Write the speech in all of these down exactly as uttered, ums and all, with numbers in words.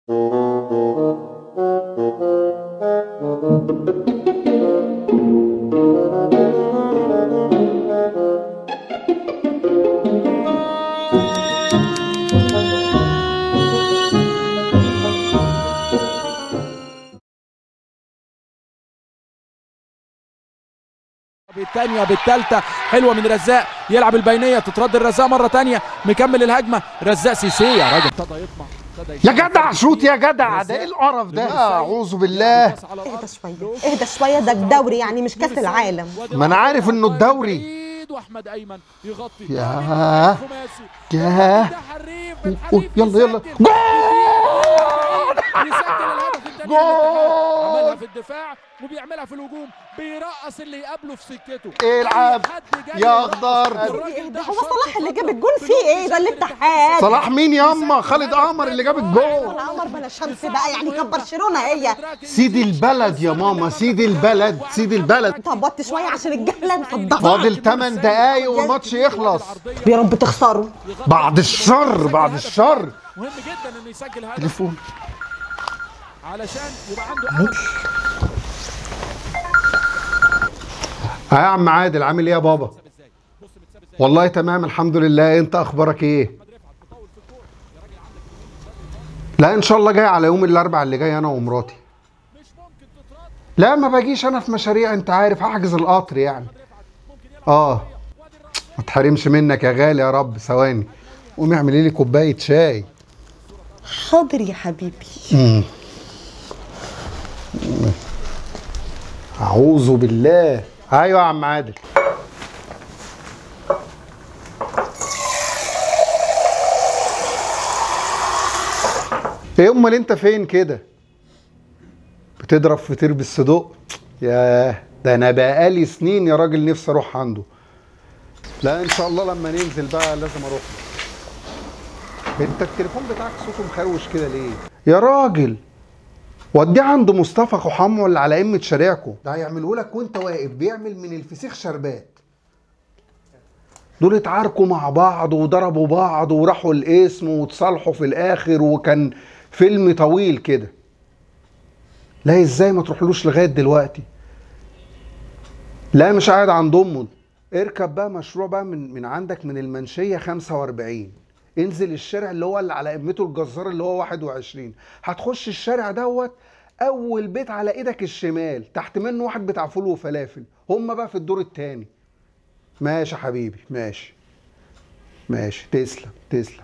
بالثانية بالثالثة حلوة من رزاق، يلعب البينية تترد الرزاق مرة ثانية، مكمل الهجمة رزاق سيسي يا راجل ابتدى يطمع يا جدع شوت يا جدع، ده ايه القرف ده؟ اعوذ بالله. اهدى شوية اهدى شوية، ده الدوري يعني مش كاس العالم. ما انا عارف انه الدوري. واحمد ايمن يغطي ياه ياه يلا يلا جول جول عملها في الدفاع وبيعملها في الهجوم، بيرقص اللي يقابله في سكته. العب يا اخضر. ده هو صلاح اللي جاب الجول، فيه ايه ده الاتحاد؟ صلاح مين ياما؟ خالد قمر اللي جاب الجول. قمر بلا شمس بقى، يعني كان برشلونه هي. سيد البلد يا ماما، سيد البلد سيد البلد. طبطت شويه عشان الجهله مصدقه. فاضل ثمان دقايق والماتش يخلص. يا رب تخسروا. بعد الشر بعد الشر. مهم جدا انه يسجل هدف تليفون علشان يبقى عنده امل. ها يا عم عادل، عامل ايه يا بابا؟ والله تمام الحمد لله، انت اخبارك ايه؟ لا ان شاء الله جاي على يوم الاربعاء اللي جاي انا ومراتي. لا ما باجيش انا في مشاريع، انت عارف هحجز القطر يعني. اه ما تحرمش منك يا غالي يا رب. ثواني قومي اعملي لي كوبايه شاي. حاضر يا حبيبي. امم اعوذ بالله. ايوه يا عم عادل. ايه امال انت فين كده؟ بتضرب فطير بالصدق؟ ياه ده انا بقالي سنين يا راجل نفسي اروح عنده. لا ان شاء الله لما ننزل بقى لازم اروح له. انت التليفون بتاعك صوته مخروش كده ليه؟ يا راجل وديه عند مصطفى حمو اللي على قمه شارعكم، ده هيعمله لك وانت واقف، بيعمل من الفسيخ شربات. دول اتعاركوا مع بعض وضربوا بعض وراحوا القسم وتصالحوا في الاخر، وكان فيلم طويل كده. لا ازاي ما تروحلوش لغايه دلوقتي؟ لا مش قاعد عند امه. اركب بقى مشروع بقى من من عندك من المنشيه خمسة وأربعين، انزل الشارع اللي هو اللي على قمته الجزار اللي هو واحد وعشرين، هتخش الشارع دوت اول بيت على ايدك الشمال، تحت منه واحد بتاع فول وفلافل، هم بقى في الدور الثاني. ماشي يا حبيبي ماشي ماشي. تسلم تسلم.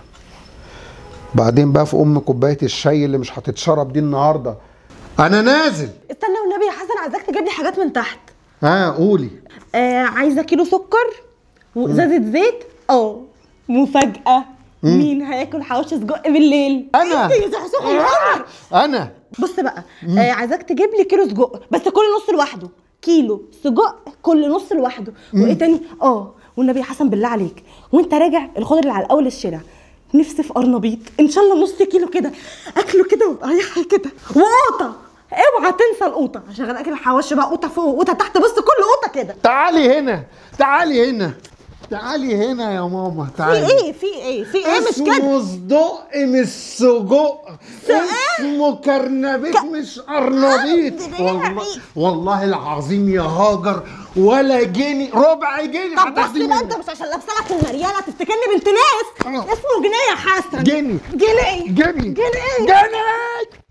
بعدين بقى في ام كوبايه الشاي اللي مش هتتشرب دي النهارده. انا نازل. استنى والنبي يا حسن، عايزاك تجيب لي حاجات من تحت. ها قولي. آه عايزه كيلو سكر وازازه زيت. اه مفاجاه. مم. مين هياكل حواوشي سجق بالليل؟ انا. انت يا زحزوح القمر. انا. بص بقى آه عايزاك تجيب لي كيلو سجق بس كل نص لوحده. كيلو سجق كل نص لوحده. وايه تاني؟ اه والنبي يا حسن بالله عليك وانت راجع الخضر اللي على اول الشارع، نفسي في قرنبيط ان شاء الله نص كيلو كده، اكله كده وابقى رايحه كده. وقوطه اوعى تنسى القوطه عشان انا اكل الحواوشي بقى، قوطه فوق وقوطه تحت، بص كل قوطه كده. تعالي هنا تعالي هنا تعالي هنا يا ماما تعالي. في ايه في ايه في ايه؟ مش كده. اسمه صدق مش سجق، اسمه كرنبيط ك... مش قرنبيط. والله والله العظيم يا هاجر ولا جنيه ربع جنيه. طب بس بقى انت مش عشان لابسه لك المرياله تفتكرني بنت ناس. اسمه جنيه يا حسن. جنيه جنيه جنيه جنيه جنيه.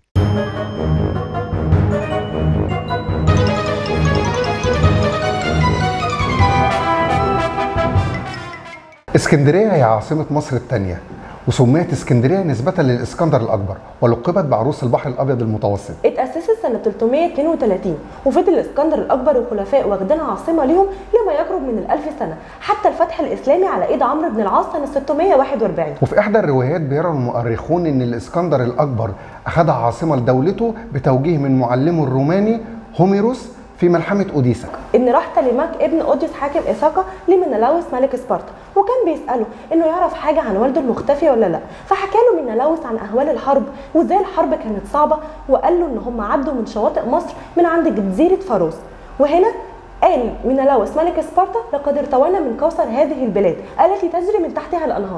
اسكندرية هي عاصمة مصر الثانية، وسميت اسكندرية نسبة للإسكندر الأكبر، ولقبت بعروس البحر الأبيض المتوسط. اتأسست سنة ثلاثمائة واثنين وثلاثين، وفضل الإسكندر الأكبر وخلفائه واخدينها عاصمة ليهم لما يقرب من الألف سنة، حتى الفتح الإسلامي على إيد عمرو بن العاص سنة ستمائة وواحد وأربعين. وفي إحدى الروايات بيرى المؤرخون إن الإسكندر الأكبر أخذها عاصمة لدولته بتوجيه من معلمه الروماني هوميروس في ملحمة أوديسا. إن راح تليماك ابن أوديوس حاكم إيثاقة لمنلاوس ملك سبارتا، وكان بيسأله إنه يعرف حاجة عن والده المختفي ولا لأ، فحكى له منلاوس عن أهوال الحرب وإزاي الحرب كانت صعبة، وقال له إن هم عدوا من شواطئ مصر من عند جزيرة فاروس. وهنا قال منلاوس ملك سبارتا: لقد ارتوينا من كوثر هذه البلاد التي تجري من تحتها الأنهار.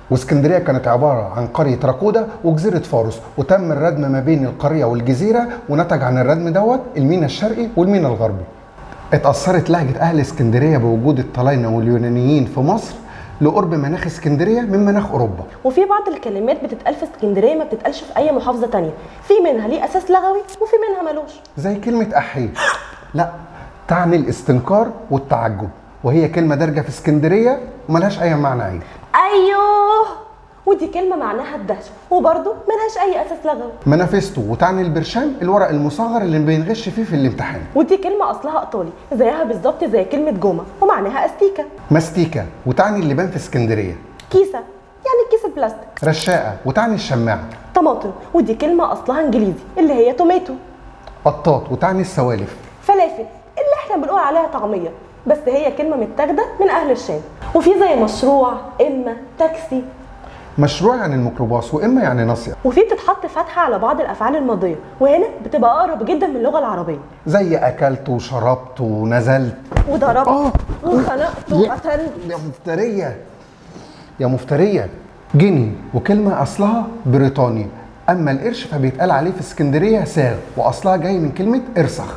واسكندريه كانت عباره عن قريه راكودا وجزيره فارس، وتم الردم ما بين القريه والجزيره، ونتج عن الردم دوت المينا الشرقي والمينا الغربي. اتأثرت لهجه اهل اسكندريه بوجود الطلاينه واليونانيين في مصر لقرب مناخ اسكندريه من مناخ اوروبا. وفي بعض الكلمات بتتقال في اسكندريه ما بتتقالش في اي محافظه تانية، في منها ليه اساس لغوي وفي منها ملوش. زي كلمه احيه، لا تعني الاستنكار والتعجب، وهي كلمه دارجه في اسكندريه وملهاش اي معنى عيب. ايوه، ودي كلمه معناها الدهشه وبرده ملهاش اي اساس لغوي. منافستو، وتعني البرشام الورق المصغر اللي بينغش فيه في الامتحان. ودي كلمه اصلها ايطالي زيها بالظبط زي كلمه جوما ومعناها استيكه. ماستيكا، وتعني اللبان في اسكندريه. كيسه يعني الكيس البلاستيك. رشاقه، وتعني الشماعه. طماطم، ودي كلمه اصلها انجليزي اللي هي توميتو. قطاط، وتعني السوالف. فلافل اللي احنا بنقول عليها طعميه، بس هي كلمه متاخده من اهل الشام. وفي زي مشروع، اما، تاكسي. مشروع يعني الميكروباص، واما يعني ناصيه. وفي بتتحط فتحه على بعض الافعال الماضيه، وهنا بتبقى اقرب جدا من اللغه العربيه، زي اكلت وشربت ونزلت وضربت آه. وخنقت وقتلت. يا مفتريه يا مفتريه. جني، وكلمه اصلها بريطاني، اما القرش فبيتقال عليه في اسكندريه ساغ، واصلها جاي من كلمه ارسخ.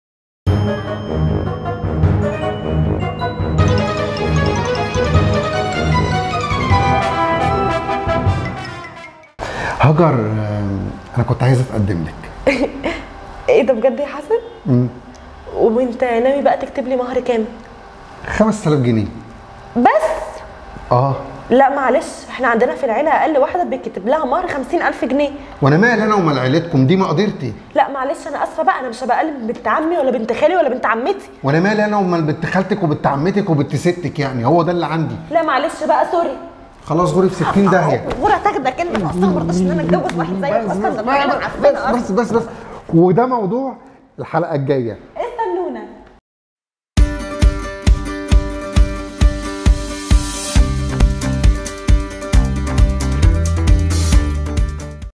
هاجر، انا كنت عايز اتقدم لك. ايه ده بجد يا حسن؟ امم وانت ناوي بقى تكتب لي مهر كام؟ خمسة آلاف جنيه بس؟ اه لا معلش، احنا عندنا في العيله اقل واحده بيتكتب لها مهر خمسين ألف جنيه. وانا مال انا ومال عيلتكم، دي مقدرتي. لا معلش انا اسفه بقى، انا مش هبقى اقل بنت عمي ولا بنت خالي ولا بنت عمتي. وانا مال انا ومال بنت خالتك وبنت عمتك وبنت ستك، يعني هو ده اللي عندي. لا معلش بقى، سوري. خلاص غوري في ستين داهيه. غوري تاخدك انت، اصلا ما رضاش ان انا اتجوز واحد زيك اصلا. بس بس بس بس وده موضوع الحلقه الجايه.